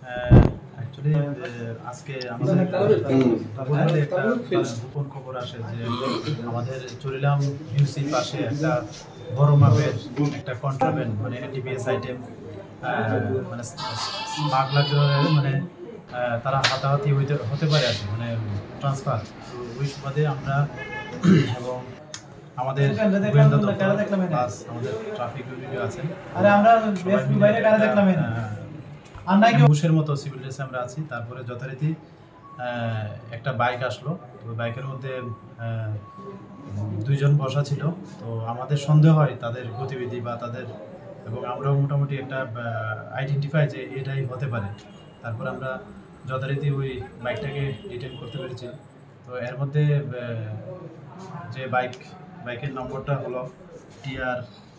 Actually আজকে আমাদের একটা গোপন খবর আসে যে আমাদের চুরিলাম ইউসির পাশে একটা বড় মাপের একটা কন্ট্রাব্যান্ড মানে এনডিপিএস আইটেম মানে স্মাগলার মানে তারা হাতাহাতি হতে পারে আর কি মানে ট্রান্সফার ওই সুবাদে আমরা এবং আমাদের গোয়েন্দা দপ্তর প্লাস আমাদের ট্রাফিক ইউনিট আছেন ঘুষের মতো সিভিল ড্রেসে আমরা আছি। তারপরে যথারীতি একটা বাইক আসলো, তো বাইকের মধ্যে দুইজন বসা ছিল। তো আমাদের সন্দেহ হয় তাদের গতিবিধি বা তাদের, এবং আমরাও মোটামুটি একটা আইডেন্টিফাই যে এটাই হতে পারে। তারপর আমরা যথারীতি ওই বাইকটাকে ডিটেন করতে পেরেছি। তো এর মধ্যে যে বাইকের নম্বরটা হলো TR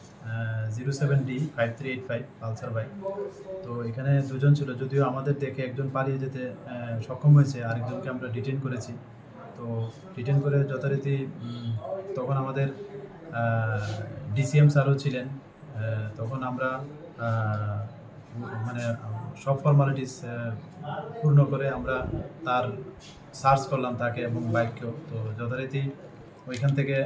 07D5385 পালসার বাইক। তো এখানে দুজন ছিল, যদিও আমাদের দেখে একজন পালিয়ে যেতে সক্ষম হয়েছে, আরেকজনকে আমরা ডিটেন করেছি। তো ডিটেন করে যথারীতি তখন আমাদের DCM স্যারও ছিলেন। তখন আমরা মানে সব ফর্মালিটিস পূর্ণ করে আমরা তার সার্চ করলাম তাকে এবং বাইককেও। তো যথারীতি ওইখান থেকে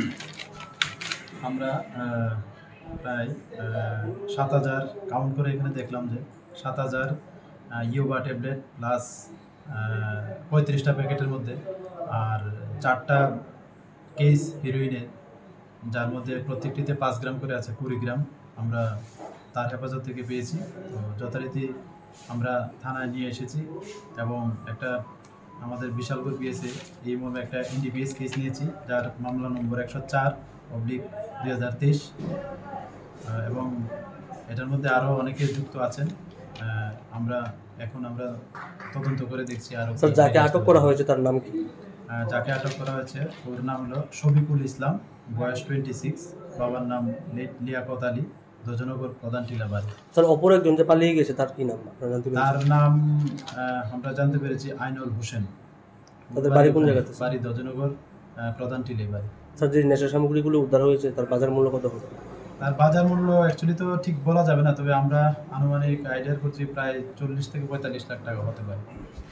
আমরা প্রায় 7,000 কাউন্ট করে এখানে দেখলাম যে 7,000 ইয়োবা ট্যাবলেট প্লাস 35টা প্যাকেটের মধ্যে আর 4টা কেস হিরোইনের, যার মধ্যে প্রত্যেকটিতে 5 গ্রাম করে আছে, 20 গ্রাম আমরা তার হেফাজত থেকে পেয়েছি। তো যথারীতি আমরা থানায় নিয়ে এসেছি এবং একটা আমাদের বিশালগড় পিএসএ এই মর্মে একটা এনডিপিএস কেস নিয়েছি, যার মামলা নম্বর 104/2023 এবং এটার মধ্যে আরও অনেকে যুক্ত আছেন। আমরা তদন্ত করে দেখছি আরও। যাকে আটক করা হয়েছে তার নাম কি? যাকে আটক করা হয়েছে ওর নাম হলো শফিকুল ইসলাম, বয়স 26, বাবার নাম লিয়াকত আলী, দজনগর প্রধান টিলাবাড়ি। স্যার, অপর একজন যে পালিয়ে গেছে তার কি নাম তার নাম আমরা জানতে পেরেছি আইনুল হোসেন। তাদের বাড়ি কোন জায়গাতে? বাড়ি দজনগর প্রধান টিলাবাড়ি। স্যার, যে নেশা সামগ্রীগুলো উদ্ধার হয়েছে তার বাজার মূল্য কত হবে? তার বাজার মূল্য অ্যাকচুয়ালি তো ঠিক বলা যাবে না, তবে আমরা আনুমানিক আইডিয়া করছি প্রায় 40 থেকে 45 লাখ টাকা হতে পারে।